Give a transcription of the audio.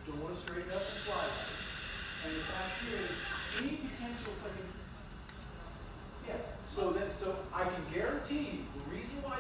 don't want to straighten up and fly right. And the fact is, any potential thing, yeah. So I can guarantee you, the reason why